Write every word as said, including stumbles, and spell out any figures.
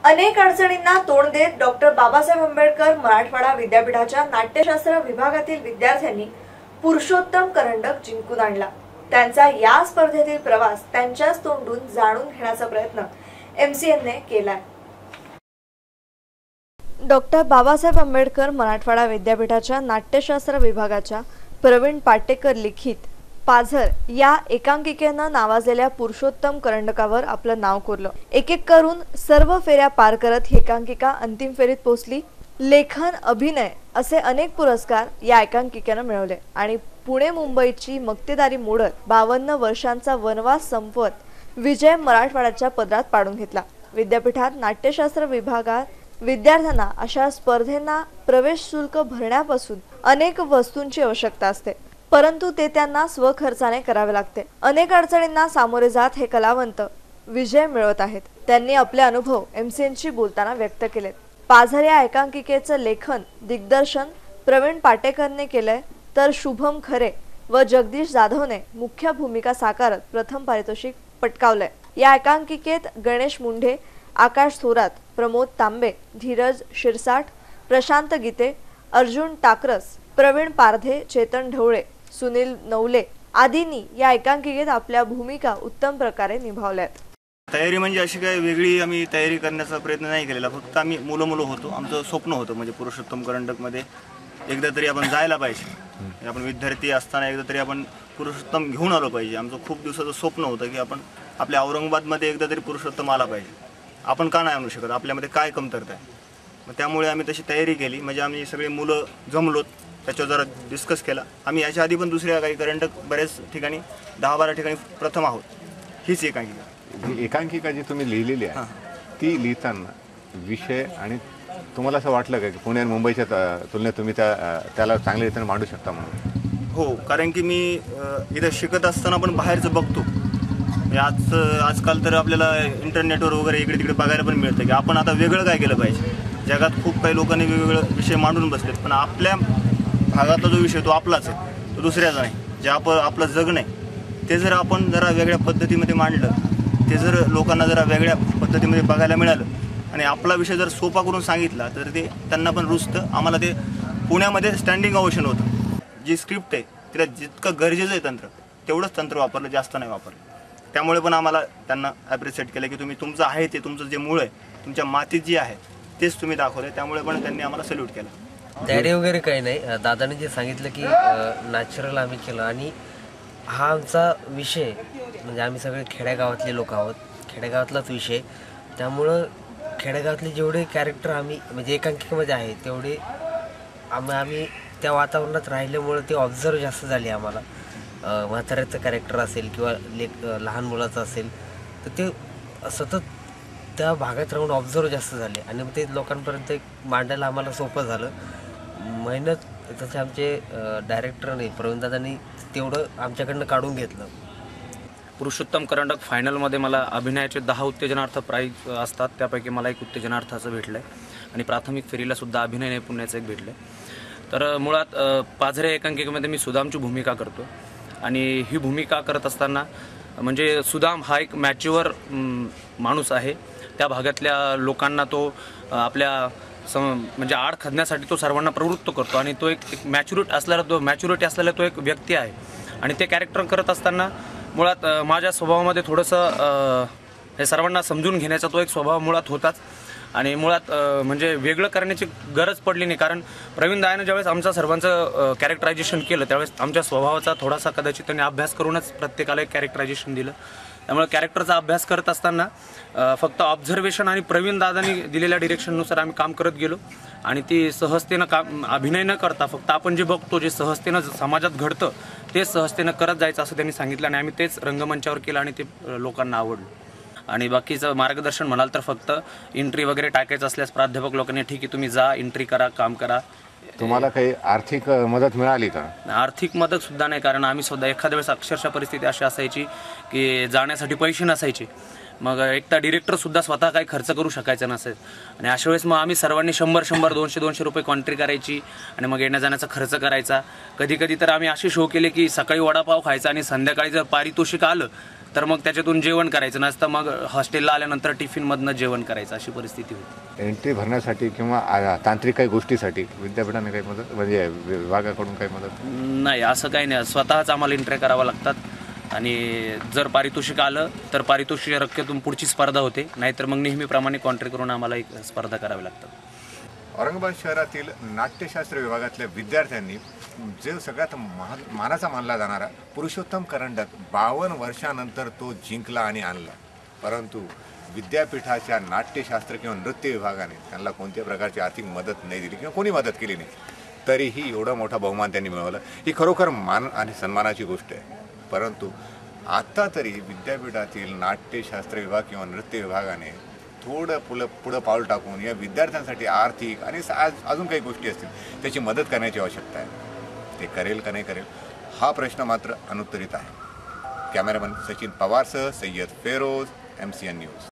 अनेक अडचणींना तोंड देत डॉक्टर बाबासाहेब आंबेडकर मराठवाडा विद्यापीठाच्या नाट्यशास्त्र विभागातील विद्यार्थ्यांनी पुरुषोत्तम करंडक जिंकून आणला। त्यांचा या स्पर्धेतील प्रवास त्यांच्याच तोंडून जाणून घेण्याचा प्रयत्न एमसीएनने केलाय। डॉक्टर बाबासाहेब आंबेडकर मराठवाडा विद्यापीठाच्या नाट्यशास्त्र विभागाच्या प्रवीण पाटेकर लिखित पाझर या एकांकिकेनं नावाजलेल्या पुरुषोत्तम करंडकावर आपलं नाव कोरलं। एक एक करून सर्व फेऱ्या पार करत ही एकांकिका अंतिम फेरीत पोहोचली। लेखन, अभिनय असे अनेक पुरस्कार या एकांकिकेनं मिळवले आणि पुणे मुंबईची मक्तेदारी मोडत बावन्न वर्षांचा वनवास संपवत विजय मराठवाड्याच्या पदरात पाडून घेतला। विद्यापीठात नाट्यशास्त्र विभागात विद्यार्थ्यांना अशा स्पर्धेंना प्रवेश शुल्क भरण्यापासून अनेक वस्तूंची आवश्यकता असते, परंतु ते त्यांना स्वखर्चाने करावे लागते। अनेक अडचणींना सामोरे जात हे कलावंत विजय मिळवत आहेत। त्यांनी आपले अनुभव एमसीएनशी बोलताना व्यक्त केलेत। पाझर या एकांकिकेचं लेखन, दिग्दर्शन प्रवीण पाटेकरने केलंय, तर शुभम खरे व जगदीश जाधवने मुख्य भूमिका साकारत प्रथम पारितोषिक पटकावलंय। या एकांकिकेत गणेश मुंढे, आकाश थोरात, प्रमोद तांबे, धीरज शिरसाट, प्रशांत गीते, अर्जुन टाकरस, प्रवीण पारधे, चेतन ढवळे, सुनील नवले आदींनी या एकांकिकेत आपल्या भूमिका उत्तम प्रकारे निभावल्यात। तयारी म्हणजे अशी काही वेगळी आम्ही तयारी करण्याचा प्रयत्न नाही केलेला, फक्त आम्ही मुलं मुलं होतो। आमचं स्वप्न होतं म्हणजे पुरुषोत्तम करंडकमध्ये एकदा तरी आपण जायला पाहिजे। आपण विद्यार्थी असताना एकदा तरी आपण पुरुषोत्तम घेऊन आलो पाहिजे। आमचं खूप दिवसाचं स्वप्न होतं की आपण आपल्या औरंगाबादमध्ये एकदा तरी पुरुषोत्तम आला पाहिजे। आपण का नाही आणू शकत, आपल्यामध्ये काय कमतरता आहे? मग त्यामुळे आम्ही तशी तयारी केली। म्हणजे आम्ही सगळे मुलं जमलोत, त्याच्यावर जरा डिस्कस केला। आम्ही याच्या आधी पण दुसऱ्या काही करंडक बऱ्याच ठिकाणी दहा बारा ठिकाणी प्रथम आहोत। हीच एकांकिका ही एकांकिका जी तुम्ही लिहिलेली आहे ती लिहिताना विषय आणि तुम्हाला असं वाटलं का की पुणे आणि मुंबईच्या तुलनेत तुम्ही त्या त्याला चांगल्या रीतीने मांडू शकता म्हणून? हो, कारण की मी इथं शिकत असताना पण बाहेरचं बघतो। आज आजकाल तर आपल्याला इंटरनेटवर वगैरे इकडे तिकडे बघायला पण मिळतं की आपण आता वेगळं काय केलं पाहिजे। जगात खूप काही लोकांनी वेगवेगळे विषय मांडून बसलेत, पण आपल्या भागातला जो विषय तो आपलाच आहे, तो दुसऱ्याचा नाही। जे आप आपलं जग नाही ते जर आपण जरा वेगळ्या पद्धतीमध्ये मांडलं, ते जर लोकांना जरा वेगळ्या पद्धतीमध्ये बघायला मिळालं आणि आपला विषय जर सोपा करून सांगितला तर ते त्यांना पण रुचतं। आम्हाला ते पुण्यामध्ये स्टँडिंग ओव्हेशन होतं। जी स्क्रिप्ट आहे तिला जितकं गरजेचं आहे तंत्र तेवढंच तंत्र वापरलं, जास्त नाही वापरलं। त्यामुळे पण आम्हाला त्यांना ॲप्रिशिएट केलं की तुम्ही तुमचं आहे ते तुमचं जे मूळ आहे तुमच्या मातीत जी आहे तेच तुम्ही दाखवले। त्यामुळे पण त्यांनी आम्हाला सल्यूट केलं। तयारी वगैरे काही नाही, दादाने जे सांगितलं की नॅचरल आम्ही केलं आणि हा आमचा विषय म्हणजे आम्ही सगळे खेड्यागावातले लोक आहोत, खेडेगावातलाच विषय। त्यामुळं खेडेगावातले जेवढे कॅरेक्टर आम्ही म्हणजे एकांकिकेमध्ये आहे तेवढे आम्ही आम्ही त्या वातावरणात राहिल्यामुळं ते ऑब्झर्व जास्त झाले आम्हाला। म्हाताऱ्याचं कॅरेक्टर असेल किंवा लेक लहान मुलाचं असेल तर ते सतत त्या भागात राहून ऑब्झर्व जास्त झाले आणि ते लोकांपर्यंत मांडायला आम्हाला सोपं झालं। मेहनत तसे आमचे डायरेक्टरने प्रवीणदादांनी तेवढं आमच्याकडनं काढून घेतलं। पुरुषोत्तम करंडक फायनलमध्ये मला अभिनयाचे दहा उत्तेजनार्थ प्राईज असतात, त्यापैकी मला एक उत्तेजनार्थाचं भेटलं आहे आणि प्राथमिक फेरीलासुद्धा अभिनय नैपुण्याचं एक भेटलं आहे। तर मुळात पाझरे एकांकिकेमध्ये मी सुदामची भूमिका करतो आणि ही भूमिका करत असताना म्हणजे सुदाम हा एक मॅच्युअर माणूस आहे। त्या भागातल्या लोकांना तो आपल्या सम म्हणजे आड खदण्यासाठी तो सर्वांना प्रवृत्त करतो आणि तो एक एक मॅच्युरिटी असलेला तो मॅच्युरिटी असलेला तो एक व्यक्ती आहे आणि ते कॅरेक्टर करत असताना मुळात माझ्या स्वभावामध्ये थोडंसं हे सर्वांना समजून घेण्याचा तो एक स्वभाव मुळात होताच आणि मुळात म्हणजे वेगळं करण्याची गरज पडली नाही, कारण प्रवीण दादाने ज्यावेळेस आमचं सर्वांचं कॅरेक्टरायझेशन केलं त्यावेळेस आमच्या स्वभावाचा थोडासा कदाचित त्यांनी अभ्यास करूनच प्रत्येकाला एक कॅरेक्टरायझेशन दिलं। त्यामुळे कॅरेक्टरचा अभ्यास करत असताना फक्त ऑब्झर्वेशन आणि प्रवीण दादांनी दिलेल्या डिरेक्शननुसार आम्ही काम करत गेलो आणि ती सहजतेनं काम अभिनय न करता फक्त आपण जे बघतो जे सहजतेनं समाजात घडतं ते सहजतेनं करत जायचं असं त्यांनी सांगितलं आणि आम्ही तेच रंगमंचावर केलं आणि ते लोकांना आवडलं। आणि बाकीचं मार्गदर्शन म्हणाल तर फक्त एंट्री वगैरे टाकायचं असल्यास प्राध्यापक लोकांनी ठीक आहे तुम्ही जा एंट्री करा, काम करा। तुम्हाला काही आर्थिक मदत मिळाली का? आर्थिक मदत सुद्धा नाही, कारण आम्ही सुद्धा एखाद्या वेळेस अक्षरशः परिस्थिती अशी असायची की जाण्यासाठी पैसे नसायचे मग एक तर डिरेक्टरसुद्धा स्वतः काही खर्च करू शकायचा नसेल आणि अशा वेळेस मग आम्ही सर्वांनी शंभर शंभर दोनशे दोनशे रुपये कॉन्ट्री करायची आणि मग येण्या जाण्याचा खर्च करायचा. कधी कधी तर आम्ही असे शो केले की सकाळी वडापाव खायचा आणि संध्याकाळी जर पारितोषिक आलं तर मग त्याच्यातून जेवण करायचं नसतं, मग हॉस्टेलला आल्यानंतर टिफिनमधनं जेवण करायचं, अशी परिस्थिती होती. एंट्री भरण्यासाठी किंवा आ- तांत्रिक काही गोष्टीसाठी विद्यापीठाने काही मदत म्हणजे विभागाकडून काही मदत? नाही, असं काही नाही. स्वतःच आम्हाला एंट्री करावं लागतात आणि जर पारितोषिक आलं तर पारितोषिक रक्कमेतून पुढची स्पर्धा होते, नाहीतर मग नेहमीप्रमाणे कॉन्ट्री करून आम्हाला एक स्पर्धा करावी लागतात. औरंगाबाद शहरातील नाट्यशास्त्र विभागातल्या विद्यार्थ्यांनी जे सगळ्यात मान मानाचा मानला जाणारा पुरुषोत्तम करंडक बावन्न वर्षानंतर तो जिंकला आणि आणला. परंतु विद्यापीठाच्या नाट्यशास्त्र किंवा नृत्य विभागाने त्यांना कोणत्याही प्रकारची आर्थिक मदत नाही दिली किंवा कोणी मदत केली नाही, तरीही एवढा मोठा बहुमान त्यांनी मिळवला. ही खरोखर मान आणि सन्मानाची गोष्ट आहे. परंतु आता तरी विद्यापीठातील नाट्यशास्त्र विभाग किंवा नृत्य विभागाने थोडं पुलं पुढं पाऊल टाकून या विद्यार्थ्यांसाठी आर्थिक आणि आज अजून काही गोष्टी असतील त्याची मदत करण्याची आवश्यकता आहे. ते करेल का नाही करेल हा प्रश्न मात्र अनुत्तरित आहे. कॅमेरामन सचिन पवारसह Syed Feroz, M C N news.